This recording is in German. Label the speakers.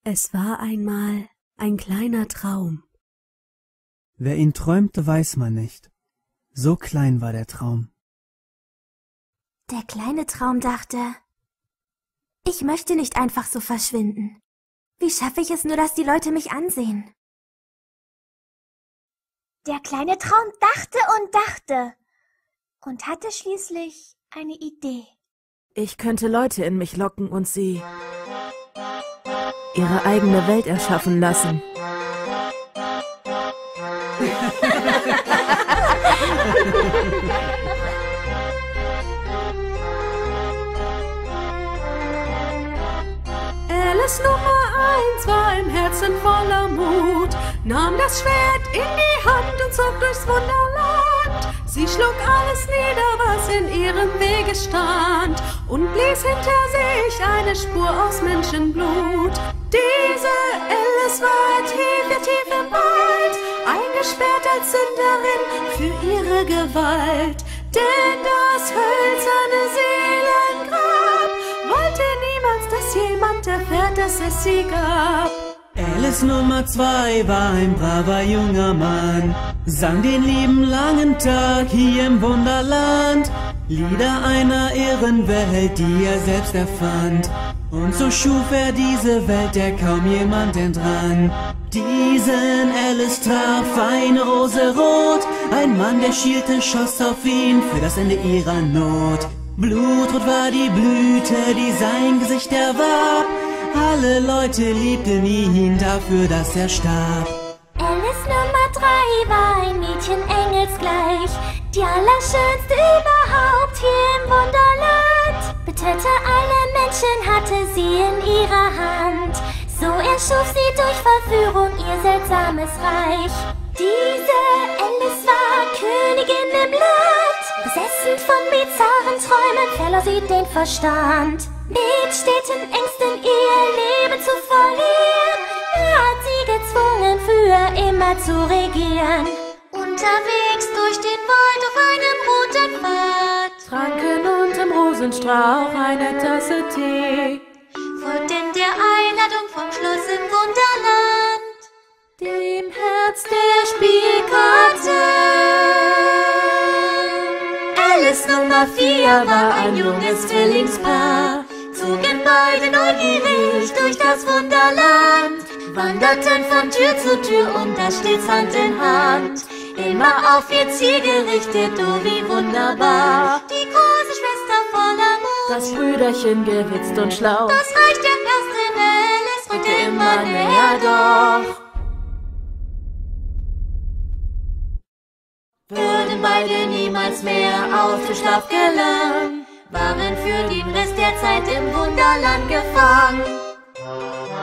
Speaker 1: Es war einmal ein kleiner Traum.
Speaker 2: Wer ihn träumte, weiß man nicht. So klein war der Traum.
Speaker 3: Der kleine Traum dachte, ich möchte nicht einfach so verschwinden. Wie schaffe ich es nur, dass die Leute mich ansehen? Der kleine Traum dachte und hatte schließlich eine Idee.
Speaker 1: Ich könnte Leute in mich locken und sie ihre eigene Welt erschaffen lassen. Alice Nummer 1 war im Herzen voller Mut, nahm das Schwert in die Hand und zog durchs Wunderland. Sie schlug alles nieder, was in ihrem Wege stand, und blies hinter sich eine Spur aus Menschenblut. Diese Alice war tief im Wald, eingesperrt als Sünderin für ihre Gewalt. Denn das hölzerne Seelengrab wollte niemals, dass jemand erfährt, dass es sie gab.
Speaker 2: Alice Nummer 2 war ein braver junger Mann, sang den lieben langen Tag hier im Wunderland, Lieder einer irren Welt, die er selbst erfand. Und so schuf er diese Welt, der kaum jemand entrann. Diesen Alice traf eine Rose rot, ein Mann, der schielte, schoss auf ihn für das Ende ihrer Not. Blutrot war die Blüte, die sein Gesicht erwarb. Alle Leute liebten ihn dafür, dass er starb.
Speaker 3: Alice Nummer 3 war ein Mädchen engelsgleich, die allerschönste überhaupt hier im Wunderland. Betötete alle Menschen, hatte sie in ihrer Hand. So erschuf sie durch Verführung ihr seltsames Reich. Diese Alice war Königin im Land. Besessen von bizarren Träumen verlor sie den Verstand. Mit steten Ängsten ihr Leben zu verlieren, hat sie gezwungen, für immer zu regieren. Unterwegs durch den Wald auf einem roten Pfad
Speaker 1: Tranken unterm Rosenstrauch eine Tasse Tee,
Speaker 3: folgten der Einladung vom Schloss im Wunderland,
Speaker 1: dem Herz der Spielkarte.
Speaker 3: Alice Nummer 4 war ein junges Zwillingspaar, zogen beide neugierig durch das Wunderland, wanderten von Tür zu Tür und das stets Hand in Hand, immer auf ihr Ziel gerichtet, oh wie wunderbar. Die große Schwester voller Mut,
Speaker 1: Das Brüderchen gewitzt und schlau,
Speaker 3: das Reich der Fürstin Alice rückte immer
Speaker 1: näher
Speaker 3: näher,
Speaker 1: doch.
Speaker 3: würden beide niemals mehr auf den Schlaf gelangen, waren für den Rest der Zeit im Wunderland gefangen.